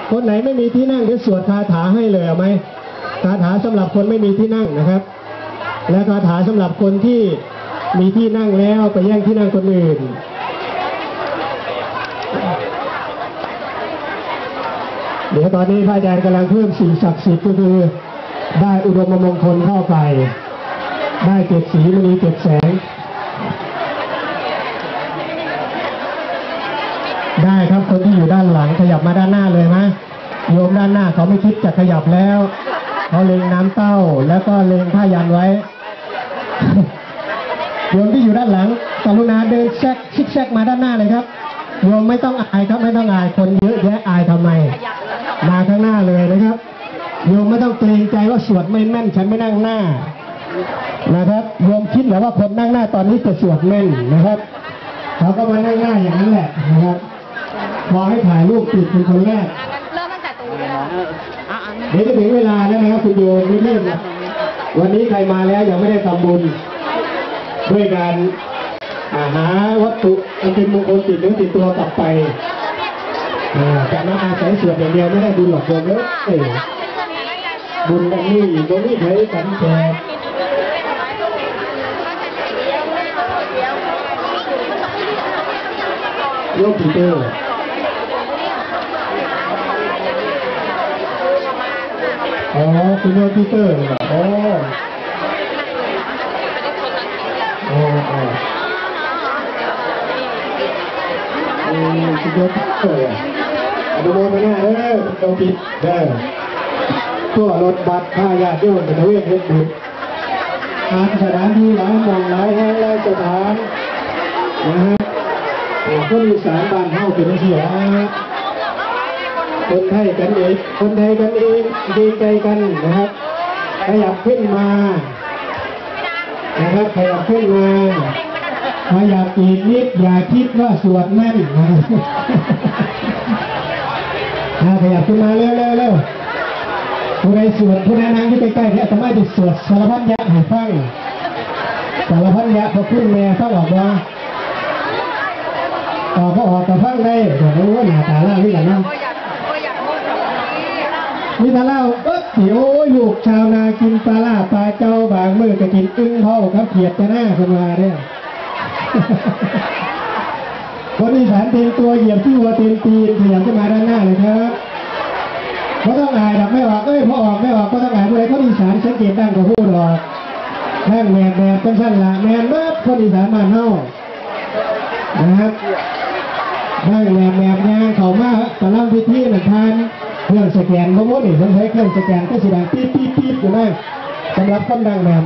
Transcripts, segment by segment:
คนไหนไม่มีที่นั่งเดี๋ยวสวดคาถาให้เลยเอาไหมคาถาสำหรับคนไม่มีที่นั่งนะครับและคาถาสำหรับคนที่มีที่นั่งแล้วไปแย่งที่นั่งคนอื่นเดี๋ยวตอนนี้พระอาจารย์กำลังเพิ่มสิ่งศักดิ์สิทธิ์ก็คือได้อุดมมงคลเข้าไปได้เจ็ดสีมณีเจ็ดแสงได้ครับคนที่อยู่ด้านหลังขยับมาด้านหน้าเลยไหมโยมด้านหน้าเขาไม่คิดจะขยับแล้วเขาเล็งน้ำเต้าแล้วก็เล็งผ้ายันไว้โยมที่อยู่ด้านหลังกรุณาเดินซิกแซกมาด้านหน้าเลยครับโยมไม่ต้องอายครับไม่ต้องอายคนเยอะแยะอายทำไมมาข้างหน้าเลยนะครับโยมไม่ต้องเกรงใจว่าสวดไม่แม่นฉันไม่นั่งหน้านะครับโยมคิดหรือว่าคนนั่งหน้าตอนนี้จะสวดแม่นนะครับเขาก็มานั่งหน้าอย่างนั้นแหละนะครับพอให้ถ่ายรูปติดเป็นคนแรกเริ่มตั้งแต่ตรงนี้เดี๋ยวจะถึงเวลาแล้วนะครับคุณโยมรีบๆวันนี้ใครมาแล้วยังไม่ได้ทำบุญด้วยการหาวัตถุอันเป็นมงคลติดเนื้อติดตัวกลับไปจากนั้นอาศัยสวดอย่างเดียวไม่ได้บุญหรอกโยมเลยบุญแบบนี้ตรงนี้ใช้กันแจกโยมปีเตอร์อ๋อคุณโยมปีเตอร์โอ้โอ้คุณโยมปีเตอร์อนุโมทนาโยมปีเตอร์ตัวรถบัสพาญาติโยมเป็นเวทเฮ็ดบุญสถานที่หลายหม่องหลายแห่งหลายสถานนะฮะคนอีสานบ้านเฮาเป็นเสียคนไทยกันเองดีใจกันนะครับขยับขึ้นมานะครับขยับขึ้นมาขยับอีกนิดอย่าคิดว่าสวดแม่นนะขยับขึ้นมาเร็วผู้ใดสวดผู้ใดนั่งที่ใกล้ๆเนี่ยจะไม่ได้สวดสารพัดยะให้ฟังสารพัดยะพอขึ้นแม่ฟังออกมาต่อก็ออกแต่ฟังได้แต่รู้ว่าหน้าตาเล่าที่กันนะนี่ถ้าเล่าโอ้ยลูกชาวนากินปลาล่าปลาเจ้าบางมือก็กินอึ้งเท่าครับเขียดจะหน้าขึ้นมาเนี่ยคนอีสานเต็มตัวเหยียบที่หัวเต็มตีนขยับขึ้นมาด้านหน้าเลยครับก็ต้องอายดับไม่ออกพอออกไม่ออกก็ต้องอายผู้ใดคนอีสานสังเกตดังกว่าพูดออกแม่งแมนเป็นสั้นละแมนมากคนอีสานบ้านเฮานะครับแม่งแมนย่างเขามาตะล่ำพิธีหนึ่งพันเครื่องสแกนมะม่วงนี่ฉันใช้เครื่องสแกนก็สีดังปี๊บอยู่ไหมสำหรับคนดังแมน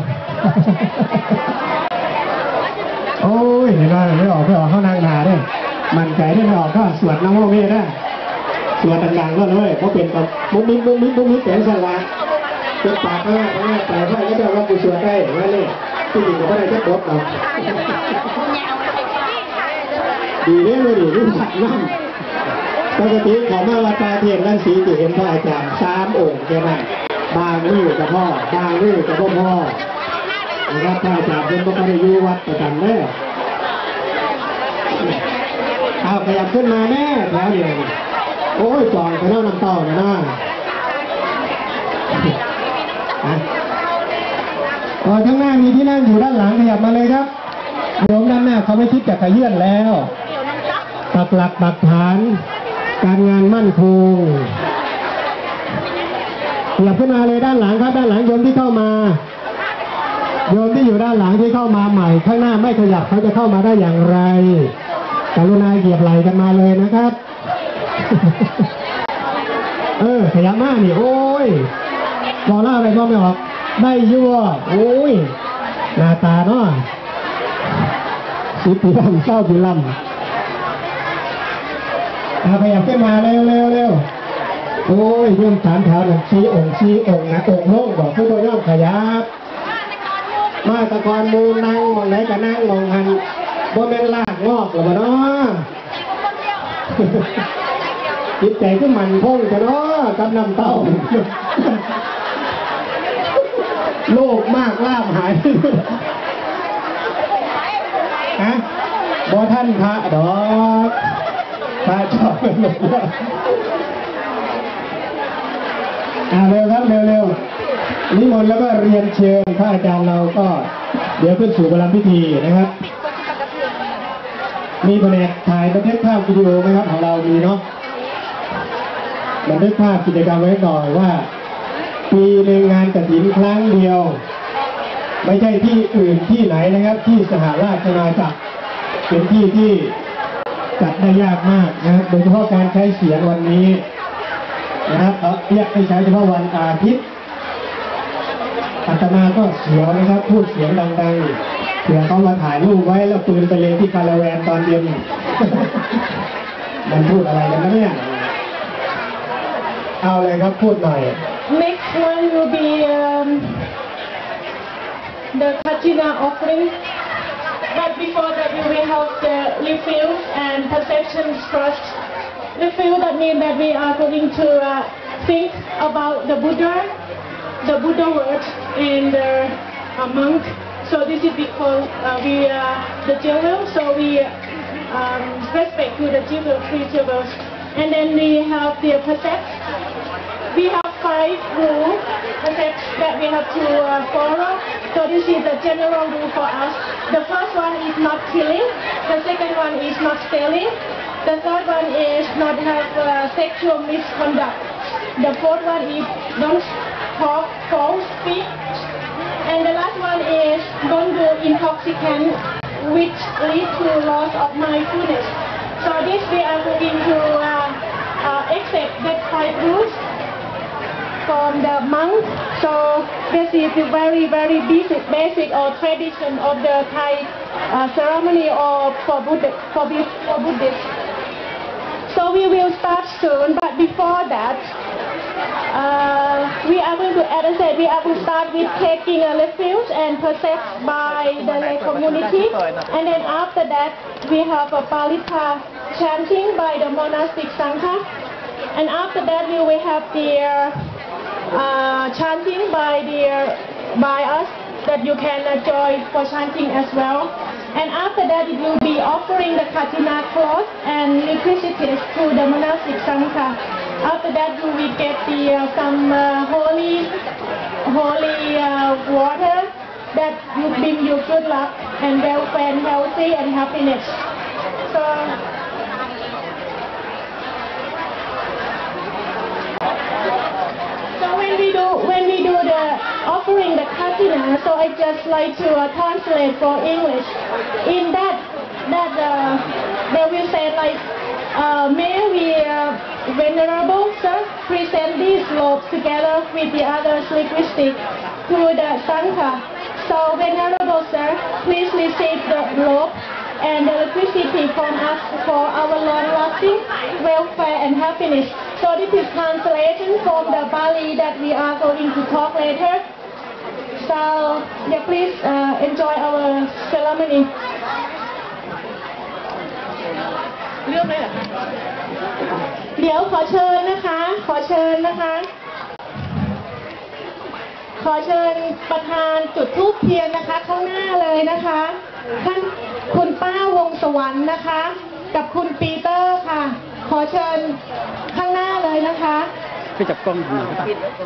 โอ้ยเห็นไหมไม่ออกเข้านางนาได้มันใจได้ไม่ออกก็สวดน้ำโมเมได้สวดดังๆก็เลยเพราะเป็นกับมุ้งมิ้งแต่สละเป็นปากก็ได้แต่ถ้าก็จะว่ากูสวดได้ว่าเนี่ยที่จริงก็ไม่ได้จะบดหรอกดีเลยนี่สักน้ำปกติขอมาวัดตาเทียนด้านสีจะเห็นพระอาจารย์3 องค์แค่นั้นบางนี่กับพ่อบางนี่กับพ่อนะครับพระอาจารย์เป็นพระพุทธอยู่วัดประจำแน่เอาขยับขึ้นมาแน่แถวเดียวโอ้ยจองไปแล้วน้ำเต้านะข้างหน้ามีที่นั่งอยู่ด้านหลังขยับมาเลยครับโยมด้านหน้าเขาไม่คิดจะขยื่นแล้วปักหลักปักฐานการงานมั่นคงขยับขึ้นมาเลยด้านหลังครับด้านหลังโยมที่เข้ามาโยมที่อยู่ด้านหลังที่เข้ามาใหม่ข้างหน้าไม่ขยับเขาจะเข้ามาได้อย่างไรกรุณาเหยียบไหล่กันมาเลยนะครับขยับมากนี่โอ้ยบอกเล่าอะไรก็ไม่ออกได้ยั่วโอ้ยหน้าตาเนาะ10 ปีลำเศร้าปีลำขยับขึ้นมาเร็วโอ้ยเรื่อง3 แถวหนึ่ง4 องค์นะองค์โล่งบอกผู้บริโภคขยับมาตะกอนมูนั่งมองไหนก็นั่งมองหันบ่แม่นลากงอกหรอบ่เนาะจิตใจก็มันคงจะเนาะกับน้ำเต้าโลกมากล่ามหายบ่ท่านพระดอกพระชอบเป็นหมดเร็วครับเร็วๆนิมนต์แล้วก็เรียนเชิญพระอาจารย์เราก็เดี๋ยวขึ้นสู่ประลัมพิธีนะครับมีแผนกถ่ายบันทึกภาพวิดีโอไหมครับของเรามีเนาะบันทึกภาพกิจกรรมไว้หน่อยว่าปีหนึ่งงานกฐินครั้งเดียวไม่ใช่ที่อื่นที่ไหนนะครับที่สหราชอาณาจักรเป็นที่ที่จัดได้ยากมากนะครับโดยเฉพาะการใช้เสียงวันนี้นะครับเรียกให้ใช้เฉพาะวันอาทิตย์อาตมาก็เสียวนะครับพูดเสียงดังๆเผื่อเขามาถ่ายรูปไว้แล้วปืนไปเลยที่คาราแวนตอนเย็น มันพูดอะไรกันนะเนี่ยเอาเลยครับพูดหน่อย Next one will be the Kachina offering. But before that, we will have the refill and perceptions first. Refill that means that we are going to think about the Buddha word and the monk. So this is because we are the jewel, so we respect to the jewel, three jewels. And then we have the percept. We have 5 rules that we have to follow. So this is the general rule for us. The first one is not killing. The second one is not stealing. The third one is not have sexual misconduct. The fourth one is don't talk false speak. And the last one is don't do intoxicant, which lead to loss of mindfulness. So this we are going to accept that 5 rules from the monk. So this is the very basic or tradition of the Thai ceremony or for Buddhists. So we will start soon, but before that, we are going to, as I said, we are going to start with taking a refuge and percept by the lay community, and then after that we have a Palita chanting by the monastic Sangha, and after that we will have the chanting by us that you can join for chanting as well. And after that it will be offering the Katina cloth and electricity to the monastic Sangha. After that you will get some holy water that will bring you good luck and welfare and healthy and happiness. So when we do the offering the katina, so I just like to translate for English. In that they will say like, may we venerable sir present these robes together with the other liquidity to the Sangha. So venerable sir, please receive the robe and the electricity from us for our long-lasting welfare and happiness. So this is translation from the Bali that we are going to talk later. So yeah, please enjoy our ceremony. เรื่องอะไรอ่ะเดี๋ยวขอเชิญนะคะ ขอเชิญประธานจุดธูปเทียนนะคะข้างหน้าเลยนะคะท่านคุณป้าวงสวรรค์นะคะกับคุณปีเตอร์ค่ะขอเชิญข้างหน้าเลยนะคะพี่จับกล้องหน่อยครับ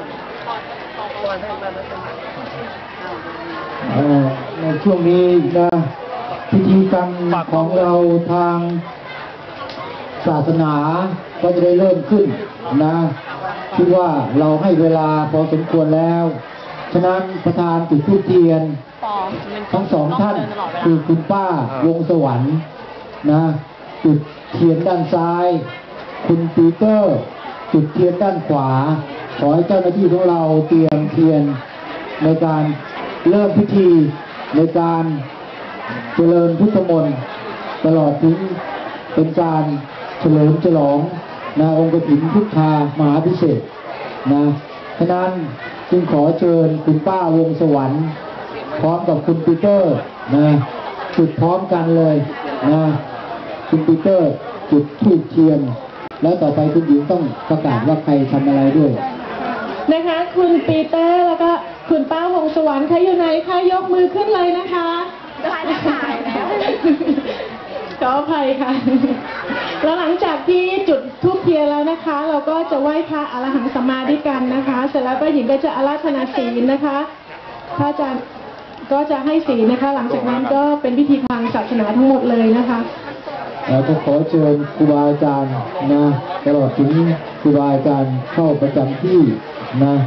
ในช่วงนี้นะพิธีกรรมของเราทางศาสนาก็จะได้เริ่มขึ้นนะคิดว่าเราให้เวลาพอสมควรแล้วฉะนั้นประธานจุดธูปเทียนทั้ง2ท่านคือคุณป้าวงสวรรค์นะจุดเทียนด้านซ้ายคุณปีเตอร์จุดเทียนด้านขวาขอให้เจ้าหน้าที่ของเราเตรียมเทียนในการเริ่มพิธีในการเจริญพุทธมนต์ตลอดถึงเป็นการเฉลิมฉลองนะองค์กฐินพุทธามหาภิเษกนะฉะนั้นจึงขอเชิญคุณป้าวงสวรรค์พร้อมกับคุณปีเตอร์นะจุดพร้อมกันเลยนะคุณปีเตอร์จุดธูปเทียนแล้วต่อไปคุณหญิงต้องประกาศว่าใครทำอะไรด้วยนะคะคุณปีเตอร์แล้วก็คุณป้าวงสวรรค์ใครอยู่ไหนคะยกมือขึ้นเลยนะคะได้ถ่ายแล้วขออภัยค่ะแล้วหลังจากที่จุดธูปเทียนแล้วนะคะนะคะ เราก็จะไหว้พระอรหังสัมมาด้วยกันนะคะ เสร็จแล้วป้าหญิงก็จะอาราธนาศีลนะคะพระอาจารย์ก็จะให้ศีลนะคะ หลังจากนั้นก็เป็นพิธีทางศาสนาทั้งหมดเลยนะคะเราก็ขอเชิญครูบาอาจารย์นะตลอดถึงครูบาอาจารย์เข้าประจำที่นะ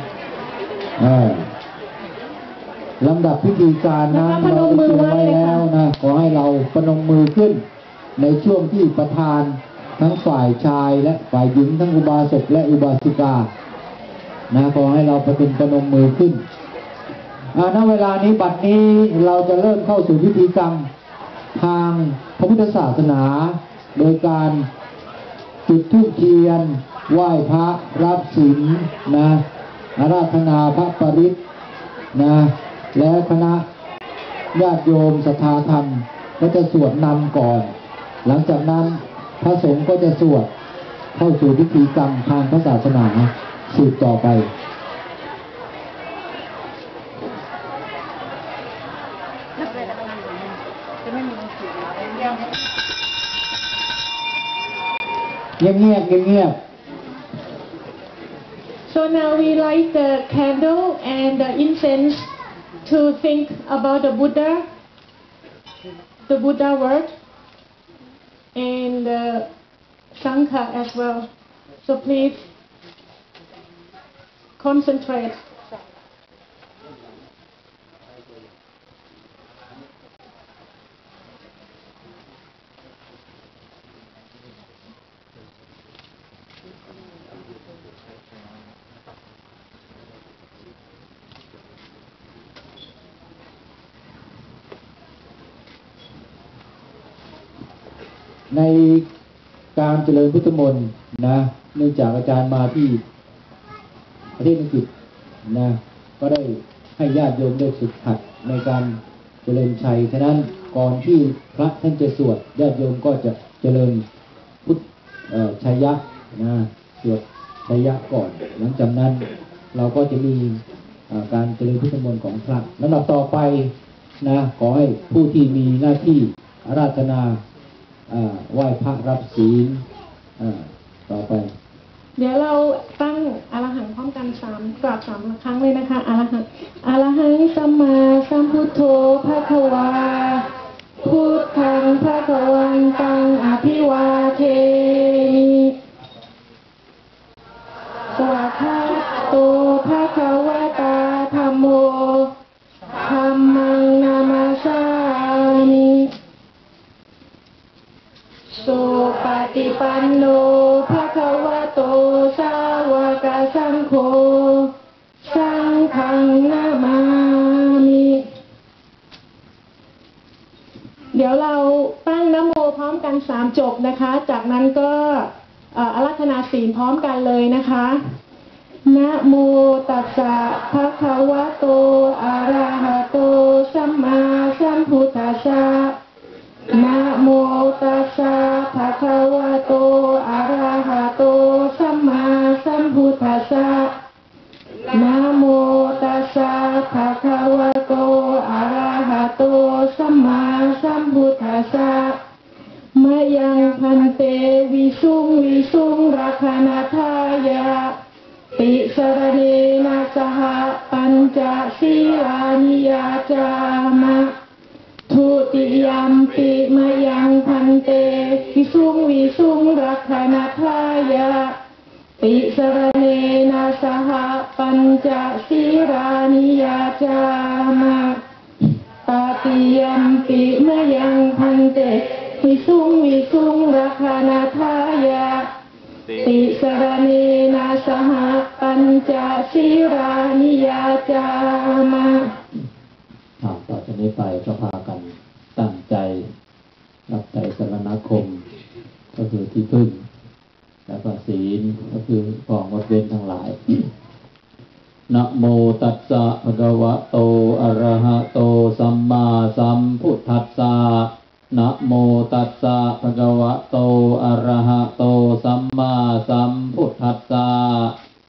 ลำดับพิธีการนั้นเราได้เตรียมไว้แล้วนะขอให้เราพนมมือขึ้นในช่วงที่ประธานทั้งฝ่ายชายและฝ่ายหญิงทั้งอุบาสกและอุบาสิกานะขอให้เราพนมมือขึ้นณเวลานี้บัดนี้เราจะเริ่มเข้าสู่พิธีกรรมทางพระพุทธศาสนาโดยการจุดธูปเทียนไหว้พระรับศีลนะอาราธนาพระปริตรนะและคณะญาติโยมศรัทธาธรรมก็จะสวดนำก่อนหลังจากนั้นพระสงฆ์ก็จะสวดเข้าสู่พิธีกรรมทางพระศาสนาสืบต่อไปเงียบ So now we light the candle and the incense to think about the Buddha word, and the Sangha as well. So please concentrate. ๆในการเจริญพุทธมนต์นะเนื่องจากอาจารย์มาที่ประเทศอังกฤษนะก็ได้ให้ญาติโยมได้ฝึกหัดในการเจริญชัยฉะนั้นก่อนที่พระท่านจะสวดญาติโยมก็จะเจริญพุทธชัยยะนะสวดชัยยะก่อนหลังจากนั้นเราก็จะมีการเจริญพุทธมนต์ของพระลำดับต่อไปนะขอให้ผู้ที่มีหน้าที่อาราธนาไหว้พระรับศีลต่อไปเดี๋ยวเราตั้งอรหังพร้อมกันกราบ3 ครั้งเลยนะคะอรหังอรหังสัมมาสัมพุทโธภควาพุทธังภควันตังอภิวาเทมิสวากขาโตภควตาธัมโมธัมมังนามาสามิสุปฏิปันโนภควโตสาวกสังโฆสังฆังนามามิเดี๋ยวเราตั้งนะโมพร้อมกัน3 จบนะคะจากนั้นก็อาราธนาศีลพร้อมกันเลยนะคะนะโมตัสสะภะคะวะโตอะระหะโตสัมมาสัมพุทธัสสะนะโมตัสสะภะคะวะโตอะระหะโตสัมมาสัมพุทธัสสะนะโมตัสสะภะคะวะโตอะระหะโตสัมมาสัมพุทธัสสะมะยังพันเตวิสุงรักขณทายะติสรเนนะสหปัญจศีลานิยาจามะทุติยัมปิมะยังพันเตวิสุงรักขณทายะติสรเนนะสหปัญจศีลานิยาจามะตติยัมปิมะยังพันเตวิสุงรักขณทายะติสรเนนะสหปัญจศีลานิยาจามะต่อจากนี้ไปก็พากันตั้งใจรับใจสรณคมก็คือที่พึ่งแล้วก็ศีลก็คือของงดเว้นทั้งหลาย นะโมตัสสะภะคะวะโตอะระหะโตสัมมาสัมพุทธัสสะนะโมตัสสะภะคะวะโตอะระหะโตสัมมาสัมพุทธัสสะ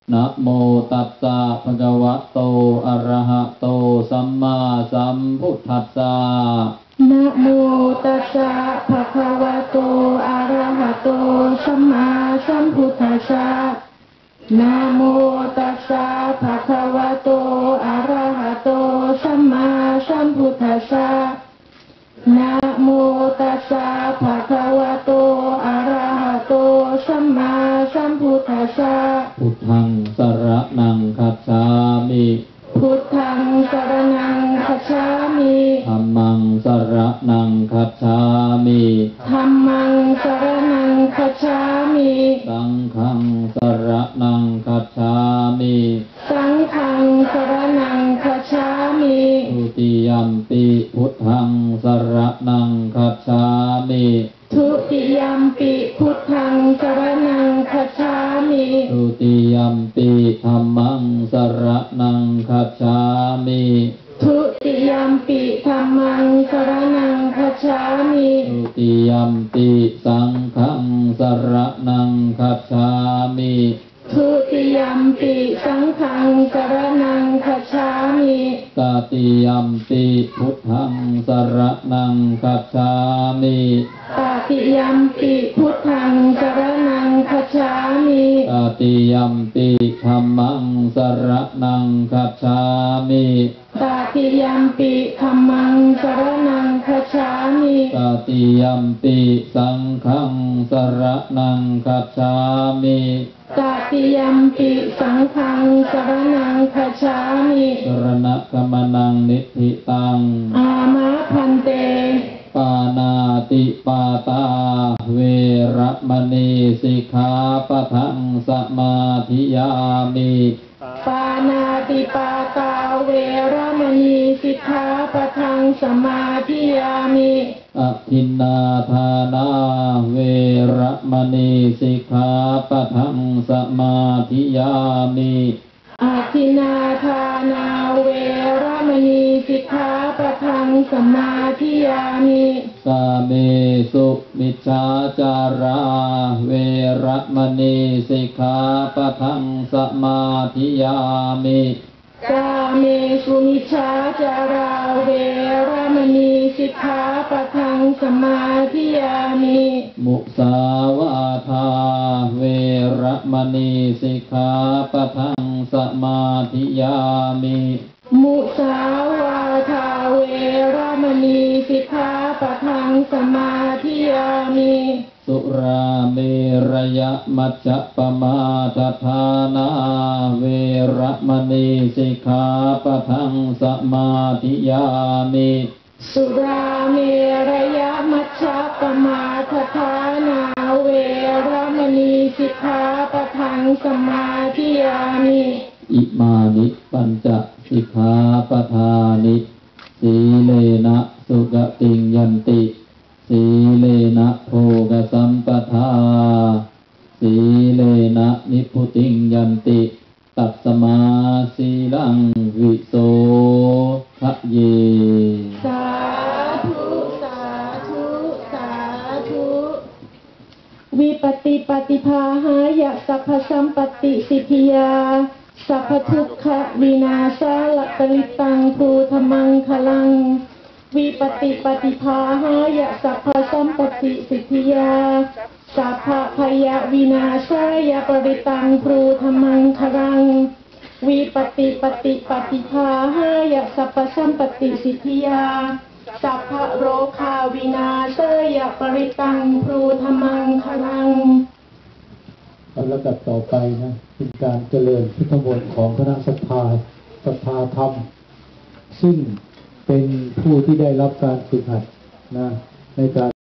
นะโมตัสสะภะคะวะโตอะระหะโตสัมมาสัมพุทธัสสะนะโมตัสสะภะคะวะโตอะระหะโตสัมมาสัมพุทธัสสะนะโมตัสสะภะคะวะโตอะระหะโตสัมมาสัมพุทธัสสะนะโมตัสสะภะคะวะโตอะระหะโตสัมมาสัมพุทธัสสะพุทธังสรณังคัจฉามิพุทธังสรณังคัจฉามิธัมมังสรณังคัจฉามิธัมมังสรณังคัจฉามิสังฆังสรณังคัจฉามิสังฆังสรณังคัจฉามิทุติยัมปิพุทธังสรณังคัจฉามิทุติยัมปิพุทธังสรณังคัจฉามิทุติยัมปิธัมมังสรณังคัจฉามิทุติยัมปิธัมมังสรณังคัจฉามิทุติยัมปิสังฆังสรณังคัจฉามิทุติยัมปิสังฆังสรณังคัจฉามิตติยัมปิพุทธังสรณังคัจฉามิตติยัมปิพุทธังสรณังคัจฉามิตติยัมปิธัมมังสรณังคัจฉามิตติยัมปิธัมมังสรณังคัจฉามิตติยัมปิสังฆังสรณังคัจฉามิตติยัมปิสังฆังสรณังคัจฉามิสรณะกัมมนังนิธิตังอามะพันเตปานาติปาตาเวระมณีสิกขาปะทังสมาธิยามิปานาติปาตาเวระมณีสิกขาปะทังสมาธิยามิอทินนาทานาเวระมณีสิกขาปะทังสมาธิยามิอทินนาทานาเวระมณีสิกขาปะทังสมาธิยามิสาเมสุมิจฉาจาราเวระมณีสิกขาปะทังสมาธิยามิกาเมสุมิจฉาจาราเวระมณีสิกขาปะทังสมาธิยามิมุสาวาทาเวระมณีสิกขาปะทังสมาธิยามิมุสาวาทาเวระมณีสิกขาปะทังสมาธิยามิสุราเมรยมัจจปมาทฐานาเวระมณีสิกขาปะทังสมาธิยามิสุราเมรยมัชฌัปมาทฐานาเวระมณีสิกขาปะทังสมาธิยามิอิมานิปัญจสิกขาปทานิสีเลนะสุขติงยันติสีเลนะโภคสัมปทาสีเลนะนิพพุติงยันติตัสมาสีลังวิโสทะเยสาธุสาธุสาธุวิปติปฏิภาหายะสัพพสัมปติสิทธิยาสัพพทุกขวินาศาละตลิตังภูธมังคลังวิปติปฏิภาหายะสัพพสัมปติสิทธิยาสัพพพยวินาศายะปริตังภูธมังคลังวิปติปฏิภาหายะสัพพสัมปติสิทธิยาสัพพโรคาวินาศายะปริตังภูธมังคลังลำดับต่อไปนะเป็นการเจริญพุทธมนต์ของคณะศรัทธาธรรมซึ่งเป็นผู้ที่ได้รับการฝึกหัดนะในการ